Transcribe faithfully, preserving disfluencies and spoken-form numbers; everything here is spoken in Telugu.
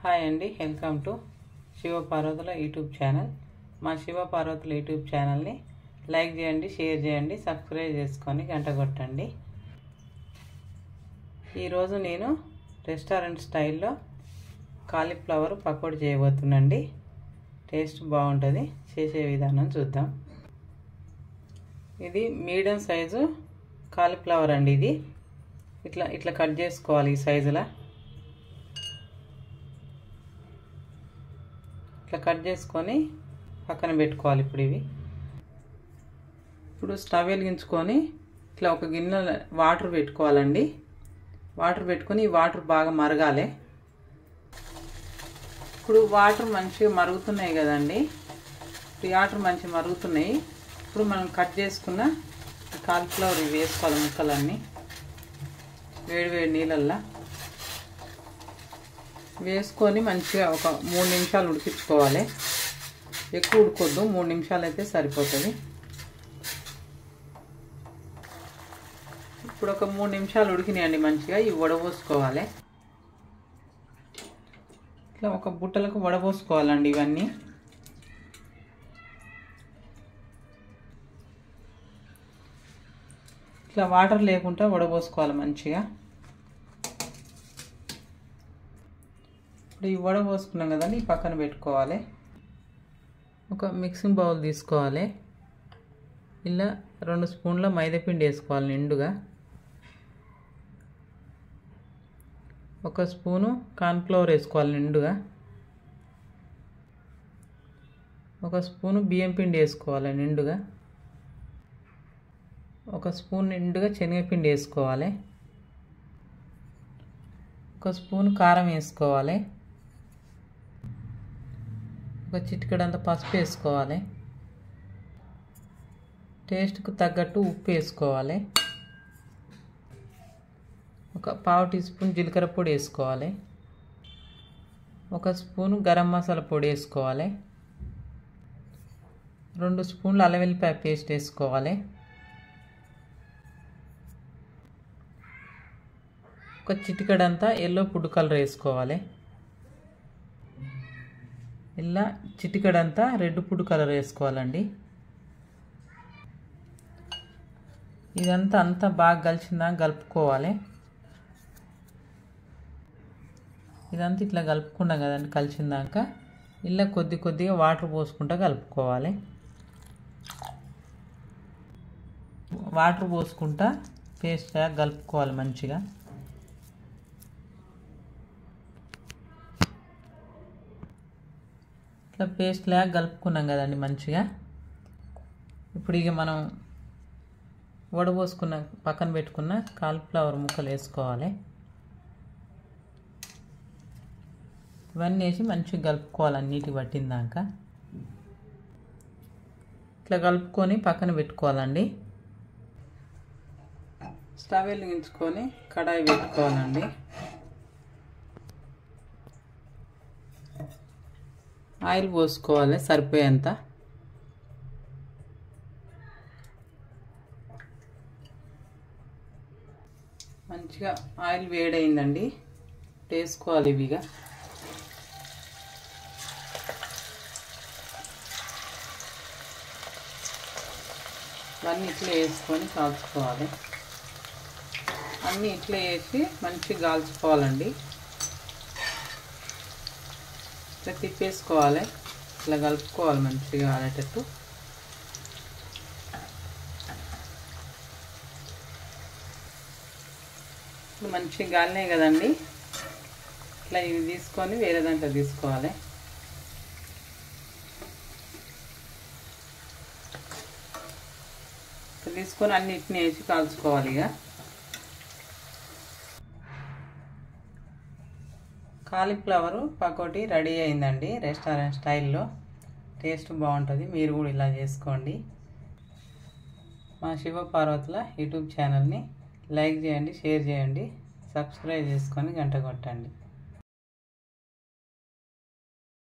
హాయ్ అండి, వెల్కమ్ టు శివ పార్వతుల యూట్యూబ్ ఛానల్. మా శివ పార్వతుల యూట్యూబ్ ఛానల్ని లైక్ చేయండి, షేర్ చేయండి, సబ్స్క్రైబ్ చేసుకొని గంట కొట్టండి. ఈరోజు నేను రెస్టారెంట్ స్టైల్లో కాలీఫ్లవర్ పకోడీ చేయబోతున్నాండి. టేస్ట్ బాగుంటుంది. చేసే విధానం చూద్దాం. ఇది మీడియం సైజు కాలీఫ్లవర్ అండి. ఇది ఇట్లా ఇట్లా కట్ చేసుకోవాలి. ఈ సైజులా ఇట్లా కట్ చేసుకొని పక్కన పెట్టుకోవాలి. ఇప్పుడు ఇవి ఇప్పుడు స్టవ్ వెలిగించుకొని ఇట్లా ఒక గిన్నె వాటర్ పెట్టుకోవాలండి. వాటర్ పెట్టుకొని ఈ వాటర్ బాగా మరగాలి. ఇప్పుడు వాటర్ మంచిగా మరుగుతున్నాయి కదండి. ఈ వాటర్ మంచిగా మరుగుతున్నాయి. ఇప్పుడు మనం కట్ చేసుకున్న కాలీఫ్లవర్ ఇవి వేసుకోవాలి. ముక్కలన్నీ వేడి వేడి నీళ్ళల్లో వేసుకొని మంచిగా ఒక మూడు నిమిషాలు ఉడికించుకోవాలి. ఎక్కువ ఉడకొద్దు, మూడు నిమిషాలు అయితే సరిపోతుంది. ఇప్పుడు ఒక మూడు నిమిషాలు ఉడికినాయండి. మంచిగా ఇవి వడబోసుకోవాలి. ఇట్లా ఒక బుట్టలకు వడబోసుకోవాలండి ఇవన్నీ. ఇట్లా వాటర్ లేకుండా వడబోసుకోవాలి మంచిగా. ఇప్పుడు ఈ వడ పోసుకున్నాం కదండి, ఈ పక్కన పెట్టుకోవాలి. ఒక మిక్సింగ్ బౌల్ తీసుకోవాలి. ఇలా రెండు స్పూన్ల మైదాపిండి వేసుకోవాలి నిండుగా. ఒక స్పూను కార్న్ఫ్లవర్ వేసుకోవాలి నిండుగా. ఒక స్పూను బియ్యం పిండి వేసుకోవాలి నిండుగా. ఒక స్పూన్ నిండుగా శనగపిండి వేసుకోవాలి. ఒక స్పూన్ కారం వేసుకోవాలి. ఒక చిటికెడంత పసుపు వేసుకోవాలి. టేస్ట్కు తగ్గట్టు ఉప్పు వేసుకోవాలి. ఒక పావు టీ స్పూన్ జీలకర్ర పొడి వేసుకోవాలి. ఒక స్పూను గరం మసాలా పొడి వేసుకోవాలి. రెండు స్పూన్లు అల్లం వెల్లిపాయ పేస్ట్ వేసుకోవాలి. ఒక చిటికెడంతా ఎల్లో ఫుడ్ కలర్ వేసుకోవాలి. ఇలా చిటికెడంతా రెడ్ ఫుడ్ కలర్ వేసుకోవాలండి. ఇదంతా అంతా బాగా కలిసిందా కలుపుకోవాలి. ఇదంతా ఇట్లా కలుపుకున్నాం కదండి. కలిసిందాక ఇలా కొద్ది కొద్దిగా వాటర్ పోసుకుంటూ కలుపుకోవాలి. వాటర్ పోసుకుంటా పేస్ట్ కలుపుకోవాలి మంచిగా. ఇట్లా పేస్ట్ లాగా కలుపుకున్నాం కదండి మంచిగా. ఇప్పుడు ఇక మనం వడబోసుకున్న పక్కన పెట్టుకున్న కాలీఫ్లవర్ ముక్కలు వేసుకోవాలి. ఇవన్నీ వేసి మంచిగా కలుపుకోవాలి అన్నిటికి పట్టిందాక. ఇట్లా కలుపుకొని పక్కన పెట్టుకోవాలండి. స్టవ్ వెలిగించుకొని కడాయి పెట్టుకోవాలండి. ఆయిల్ పోసుకోవాలి సరిపోయేంత. మంచిగా ఆయిల్ వేడైందండి. వేసుకోవాలి ఇవిగా. ఇవన్నీ ఇట్లా వేసుకొని కాల్చుకోవాలి. అన్నీ ఇట్లా వేసి మంచిగా కాల్చుకోవాలండి. ఇట్లా తిప్పేసుకోవాలి. ఇట్లా కలుపుకోవాలి మంచిగా ఆడేటట్టు. ఇప్పుడు మంచిగా గాలినాయి కదండి. ఇట్లా ఇవి తీసుకొని వేరే దాంట్లో తీసుకోవాలి. తీసుకొని అన్నిటిని వేసి కాల్చుకోవాలి. ఇక కాలీఫ్లవర్ పకోడీ రెడీ అయిందండి రెస్టారెంట్ స్టైల్లో. టేస్ట్ బాగుంటుంది. మీరు కూడా ఇలా చేసుకోండి. మా శివ పార్వతుల యూట్యూబ్ ఛానల్ని లైక్ చేయండి, షేర్ చేయండి, సబ్స్క్రైబ్ చేసుకొని గంట కొట్టండి.